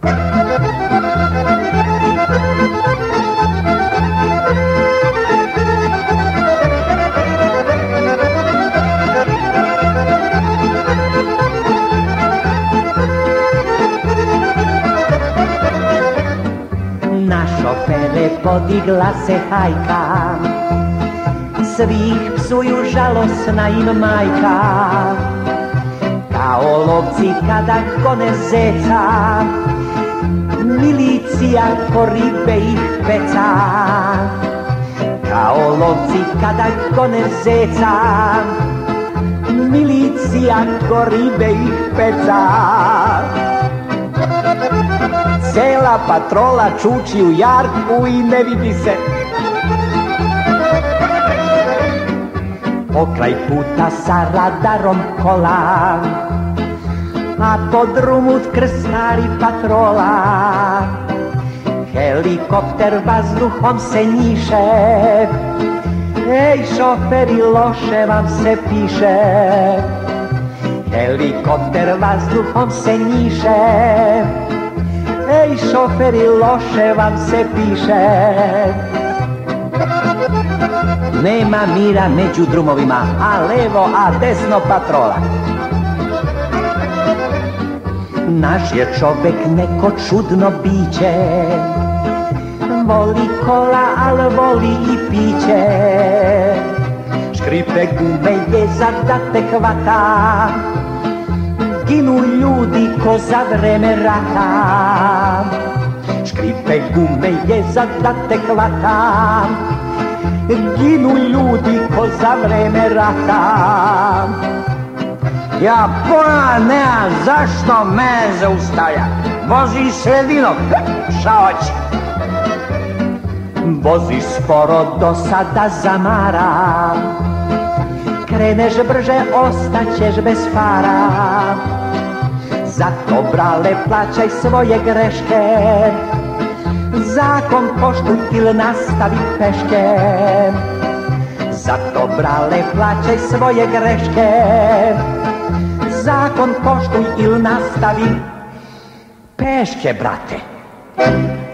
Na šofere podigla se hajka, svih psuju žalosna im majka. Kao lovci kada gone zeca, milicija ko ribe ih peca. Kao lovci kada gone zeca, milicija ko ribe ih peca. Cela patrola čuči u jarku i ne vidi se. Pokraj puta sa radarom kola, a pod drumut krstari patrola. Helikopter vazduhom se njiše, ej šoferi loše vam se piše. Helikopter vazduhom se njiše, ej šoferi loše vam se piše. Nema mira među drumovima, a levo, a desno patrola. Naš je čovek neko čudno biće, voli kola, al voli i piće. Škripe gume je da te hvata, ginu ljudi ko za vreme rata. Škripe gume je da te hvata, ginu ljudi ko za vreme rata. Ja pojma nemam zašto me zaustavlja, vozi sredinom, šta hoće. Voziš sporo, do sada zamara, kreneš brže, ostaćeš bez para. Zato brale plaćaj svoje greške, zakon poštuj ili nastavi peške. Zato brale plaćaj svoje greške, zakon poštuj ili nastavi peške, brate.